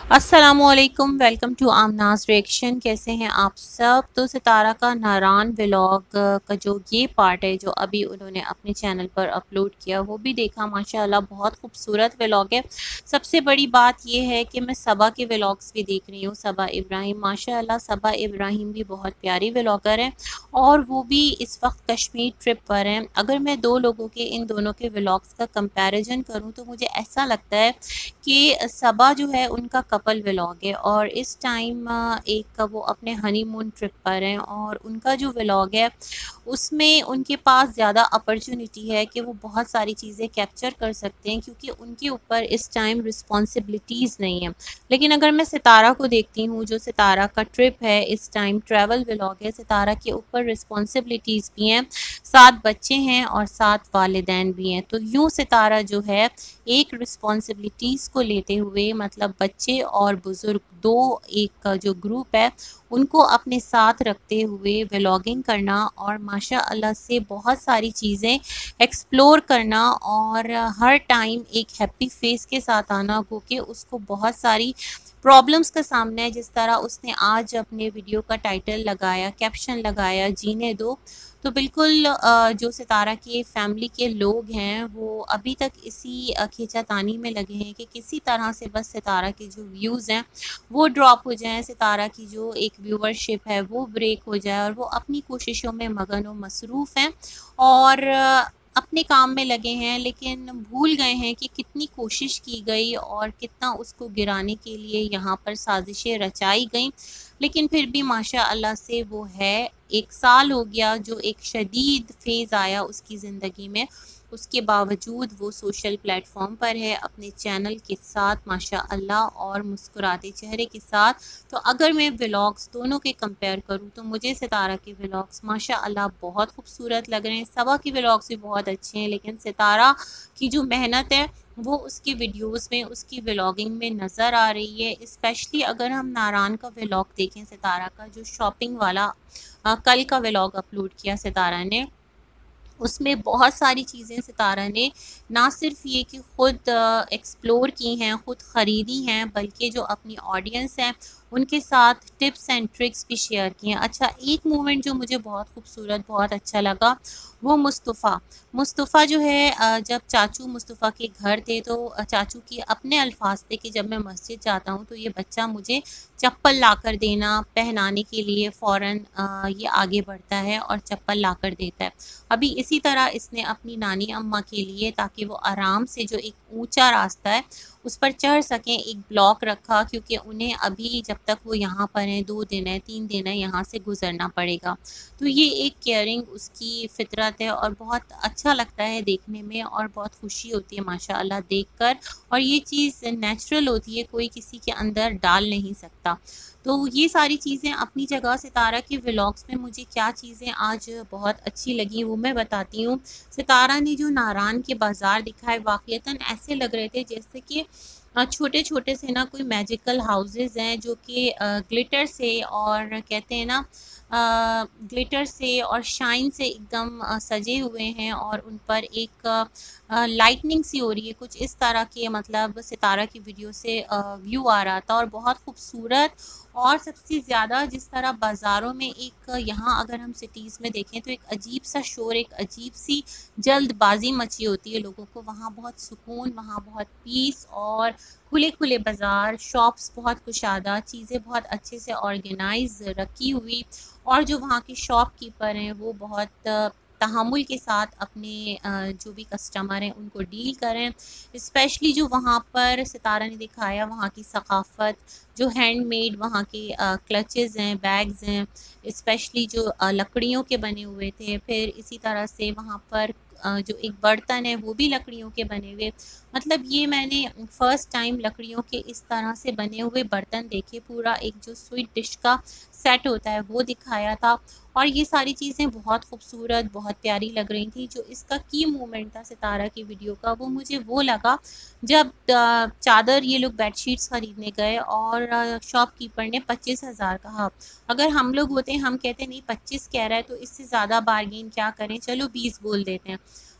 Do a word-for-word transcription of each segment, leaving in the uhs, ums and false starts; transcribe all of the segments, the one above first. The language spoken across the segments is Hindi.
अस्सलामुअलैकुम, वेलकम टू आमनाज रिएक्शन। कैसे हैं आप सब। तो सितारा का नारान व्लॉग का जो ये पार्ट है जो अभी उन्होंने अपने चैनल पर अपलोड किया वो भी देखा। माशाल्लाह बहुत खूबसूरत व्लॉग है। सबसे बड़ी बात ये है कि मैं सबा के व्लॉग्स भी देख रही हूँ। सबा इब्राहिम, माशाल्लाह सबा इब्राहिम भी बहुत प्यारी व्लॉगर है और वो भी इस वक्त कश्मीर ट्रिप पर हैं। अगर मैं दो लोगों के इन दोनों के व्लॉग्स का कंपैरिजन करूँ तो मुझे ऐसा लगता है कि सबा जो है उनका कपल व्लॉग है और इस टाइम एक वो अपने हनीमून ट्रिप पर हैं और उनका जो व्लॉग है उसमें उनके पास ज़्यादा अपॉर्चुनिटी है कि वो बहुत सारी चीज़ें कैप्चर कर सकते हैं क्योंकि उनके ऊपर इस टाइम रिस्पॉन्सिबिलिटीज़ नहीं है। लेकिन अगर मैं सितारा को देखती हूँ, जो सितारा का ट्रिप है इस टाइम ट्रैवल व्लॉग है, सितारा के ऊपर रिस्पॉन्सिबिलिटीज़ भी हैं, सात बच्चे हैं और सात वालिदैन भी हैं। तो यूँ सितारा जो है एक रिस्पॉन्सिबिलिटीज़ को लेते हुए, मतलब बच्चे और बुज़ुर्ग दो एक जो ग्रुप है उनको अपने साथ रखते हुए व्लॉगिंग करना और माशाअल्लाह से बहुत सारी चीज़ें एक्सप्लोर करना और हर टाइम एक हैप्पी फेस के साथ आना, क्योंकि उसको बहुत सारी प्रॉब्लम्स का सामना है। जिस तरह उसने आज अपने वीडियो का टाइटल लगाया, कैप्शन लगाया, जीने दो, तो बिल्कुल अ, जो सितारा की फैमिली के लोग हैं वो अभी तक इसी अ, खींचातानी में लगे हैं कि किसी तरह से बस सितारा के जो व्यूज़ हैं वो ड्रॉप हो जाएं, सितारा की जो एक व्यूअरशिप है वो ब्रेक हो जाए और वो अपनी कोशिशों में मगन व मसरूफ़ हैं और अ, अपने काम में लगे हैं, लेकिन भूल गए हैं कि कितनी कोशिश की गई और कितना उसको गिराने के लिए यहाँ पर साजिशें रचाई गई। लेकिन फिर भी माशाअल्लाह से वो है। एक साल हो गया जो एक शदीद फेज़ आया उसकी ज़िंदगी में, उसके बावजूद वो सोशल प्लेटफॉर्म पर है अपने चैनल के साथ माशाअल्लाह और मुस्कुराते चेहरे के साथ। तो अगर मैं व्लॉग्स दोनों के कंपेयर करूँ तो मुझे सितारा के व्लॉग्स माशाअल्लाह बहुत खूबसूरत लग रहे हैं। सबा के व्लॉग्स भी बहुत अच्छे हैं, लेकिन सितारा की जो मेहनत है वो उसकी वीडियोस में, उसकी व्लॉगिंग में नज़र आ रही है। स्पेशली अगर हम नारान का व्लॉग देखें, सितारा का जो शॉपिंग वाला आ, कल का व्लॉग अपलोड किया सितारा ने, उसमें बहुत सारी चीज़ें सितारा ने ना सिर्फ ये कि ख़ुद एक्सप्लोर की हैं, ख़ुद ख़रीदी हैं, बल्कि जो अपनी ऑडियंस है उनके साथ टिप्स एंड ट्रिक्स भी शेयर किए हैं। अच्छा, एक मोमेंट जो मुझे बहुत खूबसूरत, बहुत अच्छा लगा वो मुस्तफ़ा मुस्तफ़ा जो है, जब चाचू मुस्तफ़ा के घर थे तो चाचू की अपने अल्फाज थे कि जब मैं मस्जिद जाता हूँ तो ये बच्चा मुझे चप्पल लाकर देना, पहनाने के लिए फ़ौरन ये आगे बढ़ता है और चप्पल लाकर देता है। अभी इसी तरह इसने अपनी नानी अम्मा के लिए, ताकि वो आराम से जो एक ऊंचा रास्ता है उस पर चढ़ सकें, एक ब्लॉक रखा, क्योंकि उन्हें अभी जब तक वो यहाँ पर हैं, दो दिन है, तीन दिन है, यहाँ से गुजरना पड़ेगा। तो ये एक केयरिंग उसकी फितरत है और बहुत अच्छा लगता है देखने में और बहुत खुशी होती है माशाअल्लाह देखकर। और ये चीज़ नेचुरल होती है, कोई किसी के अंदर डाल नहीं सकता। तो ये सारी चीज़ें अपनी जगह। सितारा के व्लॉग्स में मुझे क्या चीज़ें आज बहुत अच्छी लगी वो मैं बताती हूँ। सितारा ने जो नारान के बाज़ार दिखाए वाक़ईतन ऐसे लग रहे थे जैसे कि छोटे छोटे से ना कोई मैजिकल हाउसेस हैं जो कि ग्लिटर से और कहते हैं ना ग्लिटर से और शाइन से एकदम सजे हुए हैं और उन पर एक लाइटनिंग सी हो रही है, कुछ इस तरह के, मतलब सितारा की वीडियो से व्यू आ रहा था और बहुत खूबसूरत। और सबसे ज़्यादा जिस तरह बाज़ारों में एक, यहाँ अगर हम सिटीज़ में देखें तो एक अजीब सा शोर, एक अजीब सी जल्दबाजी मची होती है लोगों को, वहाँ बहुत सुकून, वहाँ बहुत पीस और खुले खुले बाज़ार, शॉप्स बहुत कुशादा, चीज़ें बहुत अच्छे से ऑर्गेनाइज रखी हुई और जो वहाँ के शॉपकीपर हैं वो बहुत तहम्मुल के साथ अपने जो भी कस्टमर हैं उनको डील करें। स्पेशली जो वहाँ पर सितारा ने दिखाया वहाँ की सकाफ़त, जो हैंडमेड वहाँ के क्लचेज़ हैं, बैग्स हैं, स्पेशली जो लकड़ियों के बने हुए थे। फिर इसी तरह से वहाँ पर जो एक बर्तन है वो भी लकड़ियों के बने हुए, मतलब ये मैंने फ़र्स्ट टाइम लकड़ियों के इस तरह से बने हुए बर्तन देखे। पूरा एक जो स्वीट डिश का सेट होता है वो दिखाया था और ये सारी चीज़ें बहुत खूबसूरत, बहुत प्यारी लग रही थी। जो इसका की मोमेंट था सितारा की वीडियो का वो मुझे वो लगा जब चादर ये लोग बेडशीट्स ख़रीदने गए और शॉपकीपर ने पच्चीस हज़ार कहा। अगर हम लोग होते हैं हम कहते नहीं पच्चीस कह रहा है तो इससे ज़्यादा बार्गेन क्या करें, चलो बीस बोल देते हैं।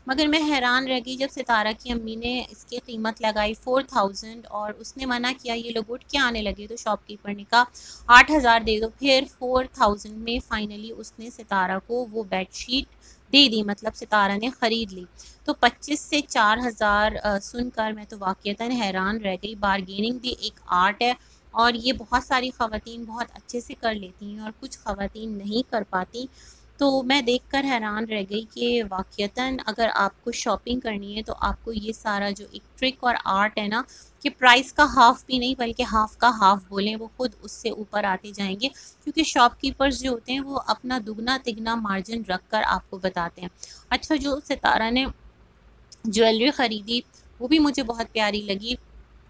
मगर मैं हैरान रह गई जब सितारा की अम्मी ने इसकी कीमत लगाई फोर थाउजेंड और उसने मना किया, ये लोग उठ के आने लगे, तो शॉपकीपर ने कहा आठ हज़ार दे दो। फिर फोर थाउजेंड में फाइनली उसने सितारा को वो बेडशीट दे दी, मतलब सितारा ने ख़रीद ली। तो पच्चीस से चार हज़ार सुनकर मैं तो वाक़ईतन हैरान रह गई। बारगेनिंग भी एक आर्ट है और ये बहुत सारी ख़वातीन बहुत अच्छे से कर लेती हैं और कुछ ख़वातीन नहीं कर पाती। तो मैं देखकर हैरान रह गई कि वाक़ईतन अगर आपको शॉपिंग करनी है तो आपको ये सारा जो एक ट्रिक और आर्ट है ना, कि प्राइस का हाफ़ भी नहीं बल्कि हाफ़ का हाफ़ बोलें, वो खुद उससे ऊपर आते जाएंगे, क्योंकि शॉपकीपर्स जो होते हैं वो अपना दुगना तिगना मार्जिन रख कर आपको बताते हैं। अच्छा, जो सितारा ने ज्वेलरी ख़रीदी वो भी मुझे बहुत प्यारी लगी।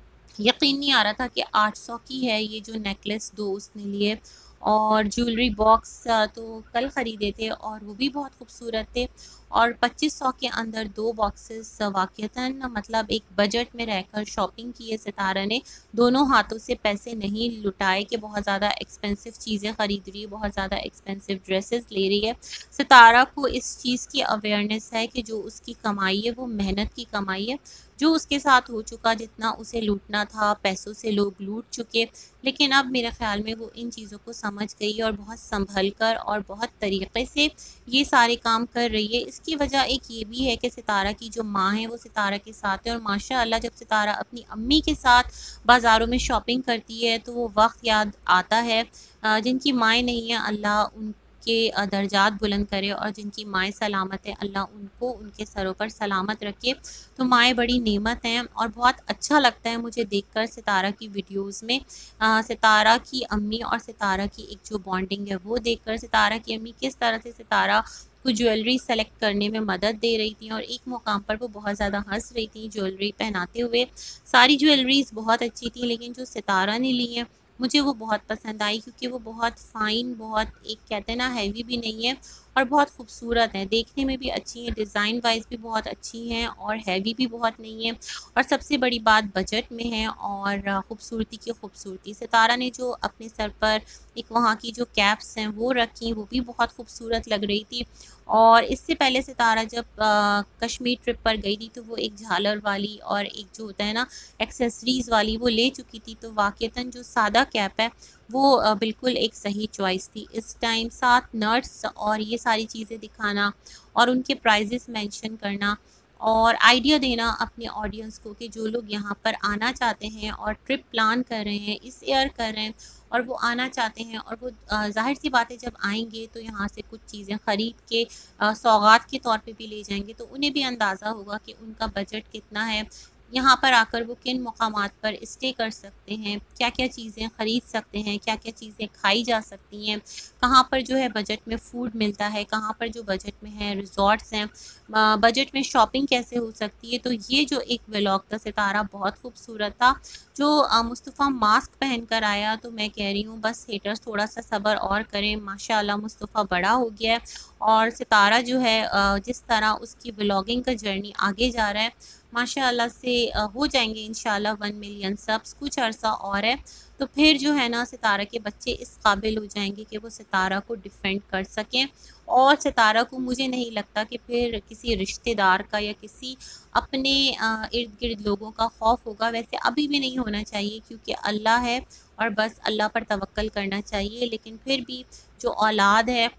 यकीन नहीं आ रहा था कि आठ सौ की है ये जो नेकलेस दो उसने लिए, और ज्वेलरी बॉक्स तो कल ख़रीदे थे और वो भी बहुत खूबसूरत थे। और पच्चीस सौ के अंदर दो बॉक्सेस वाक़ईतन मतलब एक बजट में रहकर शॉपिंग की है सितारा ने। दोनों हाथों से पैसे नहीं लुटाए कि बहुत ज़्यादा एक्सपेंसिव चीज़ें ख़रीद रही है, बहुत ज़्यादा एक्सपेंसिव ड्रेसेस ले रही है। सितारा को इस चीज़ की अवेयरनेस है कि जो उसकी कमाई है वो मेहनत की कमाई है। जो उसके साथ हो चुका, जितना उसे लूटना था, पैसों से लोग लूट चुके, लेकिन अब मेरे ख़्याल में वो इन चीज़ों को समझ गई और बहुत संभल कर और बहुत तरीक़े से ये सारे काम कर रही है। इसकी वजह एक ये भी है कि सितारा की जो माँ है वो सितारा के साथ है, और माशाअल्लाह जब सितारा अपनी अम्मी के साथ बाज़ारों में शॉपिंग करती है तो वो वक्त याद आता है। जिनकी माएँ नहीं हैं अल्लाह उन के दर्जात बुलंद करे, और जिनकी माएँ सलामत है अल्लाह उनको उनके सरों पर सलामत रखे। तो माएँ बड़ी नेमत हैं और बहुत अच्छा लगता है मुझे देखकर सितारा की वीडियोस में आ, सितारा की अम्मी और सितारा की एक जो बॉन्डिंग है वो देखकर। सितारा की अम्मी किस तरह से सितारा को ज्वेलरी सेलेक्ट करने में मदद दे रही थी, और एक मुकाम पर वो बहुत ज़्यादा हंस रही थी ज्वेलरी पहनाते हुए। सारी ज्वेलरीज बहुत अच्छी थी, लेकिन जो सितारा ने ली है मुझे वो बहुत पसंद आई, क्योंकि वो बहुत फ़ाइन, बहुत एक कहते हैं ना हैवी भी नहीं है और बहुत खूबसूरत है, देखने में भी अच्छी है, डिज़ाइन वाइज भी बहुत अच्छी हैं और हैवी भी बहुत नहीं है, और सबसे बड़ी बात बजट में है और खूबसूरती की खूबसूरती। सितारा ने जो अपने सर पर एक वहाँ की जो कैप्स हैं वो रखी, वो भी बहुत खूबसूरत लग रही थी। और इससे पहले सितारा जब आ, कश्मीर ट्रिप पर गई थी तो वो एक झालर वाली और एक जो होता है ना एक्सेसरीज़ वाली वो ले चुकी थी। तो वाक़ईतन जो सादा कैप है वो बिल्कुल एक सही चॉइस थी। इस टाइम साथ नट्स और ये सारी चीज़ें दिखाना और उनके प्राइजेस मेंशन करना और आइडिया देना अपने ऑडियंस को कि जो लोग यहाँ पर आना चाहते हैं और ट्रिप प्लान कर रहे हैं, इस ईयर कर रहे हैं और वो आना चाहते हैं, और वो ज़ाहिर सी बात है जब आएंगे तो यहाँ से कुछ चीज़ें ख़रीद के सौगात के तौर पे भी ले जाएंगे, तो उन्हें भी अंदाज़ा होगा कि उनका बजट कितना है, यहाँ पर आकर वो किन मकामात पर स्टे कर सकते हैं, क्या क्या चीज़ें ख़रीद सकते हैं, क्या क्या चीज़ें खाई जा सकती हैं, कहाँ पर जो है बजट में फ़ूड मिलता है, कहाँ पर जो बजट में है रिज़ॉर्ट्स हैं, बजट में शॉपिंग कैसे हो सकती है। तो ये जो एक व्लॉग था सितारा बहुत खूबसूरत था। जो मुस्तफ़ा मास्क पहन कर आया, तो मैं कह रही हूँ बस हेटर्स थोड़ा सा सब्र और करें। माशाल्लाह मुस्तफ़ा बड़ा हो गया है और सितारा जो है जिस तरह उसकी व्लॉगिंग का जर्नी आगे जा रहा है, माशाअल्लाह से हो जाएंगे इंशाल्लाह वन मिलियन सब्स, कुछ अरसा और है तो फिर जो है ना सितारा के बच्चे इस काबिल हो जाएंगे कि वो सितारा को डिफेंड कर सकें। और सितारा को मुझे नहीं लगता कि फिर किसी रिश्तेदार का या किसी अपने इर्द गिर्द लोगों का खौफ होगा। वैसे अभी भी नहीं होना चाहिए क्योंकि अल्लाह है और बस अल्लाह पर तवक्ल करना चाहिए। लेकिन फिर भी जो औलाद है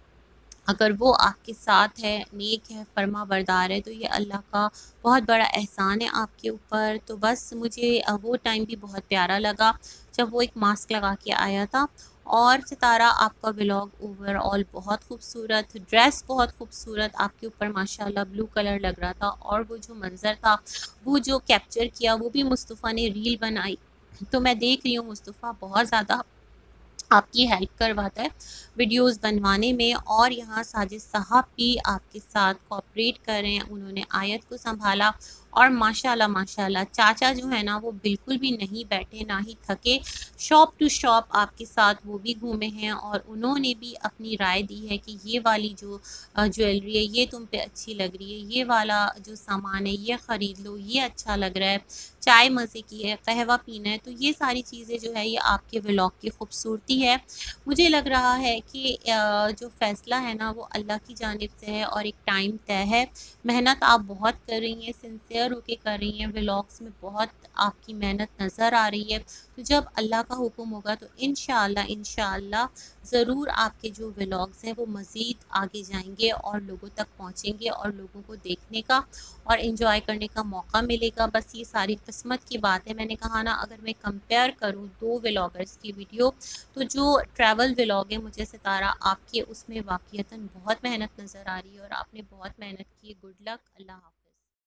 अगर वो आपके साथ है, नेक है, फर्मा बरदार है, तो ये अल्लाह का बहुत बड़ा एहसान है आपके ऊपर। तो बस मुझे वो टाइम भी बहुत प्यारा लगा जब वो एक मास्क लगा के आया था। और सितारा आपका व्लॉग ओवरऑल बहुत खूबसूरत, ड्रेस बहुत खूबसूरत आपके ऊपर माशाल्लाह ब्लू कलर लग रहा था, और वो जो मंज़र था वो जो कैप्चर किया वो भी मुस्तफ़ा ने रील बनाई। तो मैं देख रही हूँ मुस्तफ़ा बहुत ज़्यादा आपकी हेल्प करवाता है वीडियोस बनवाने में, और यहाँ साजिद साहब भी आपके साथ कोऑपरेट कर रहे हैं। उन्होंने आयत को संभाला और माशाल्लाह माशाल्लाह चाचा जो है ना वो बिल्कुल भी नहीं बैठे ना ही थके, शॉप टू शॉप आपके साथ वो भी घूमे हैं और उन्होंने भी अपनी राय दी है कि ये वाली जो ज्वेलरी है ये तुम पे अच्छी लग रही है, ये वाला जो सामान है ये ख़रीद लो, ये अच्छा लग रहा है, चाय मज़े की है, कहवा पीना है। तो ये सारी चीज़ें जो है ये आपके व्लॉग की खूबसूरती है। मुझे लग रहा है कि जो फ़ैसला है ना वो अल्लाह की जानिब से है और एक टाइम तय है। मेहनत आप बहुत कर रही हैं, सिंसियर होके कर रही हैं, व्लॉग्स में बहुत आपकी मेहनत नज़र आ रही है। तो जब अल्लाह का हुक्म होगा तो इंशाअल्लाह इंशाअल्लाह ज़रूर आपके जो व्लॉग्स हैं वो मज़ीद आगे जाएंगे और लोगों तक पहुँचेंगे और लोगों को देखने का और एंजॉय करने का मौका मिलेगा। बस ये सारी किस्मत की बात है। मैंने कहा ना अगर मैं कंपेयर करूँ दो व्लॉगर्स की वीडियो, तो जो ट्रैवल व्लॉग है मुझे सितारा आपके उसमें वाक़ईतन बहुत मेहनत नज़र आ रही है और आपने बहुत मेहनत की है। Good luck. अल्लाह हाफ़िज़।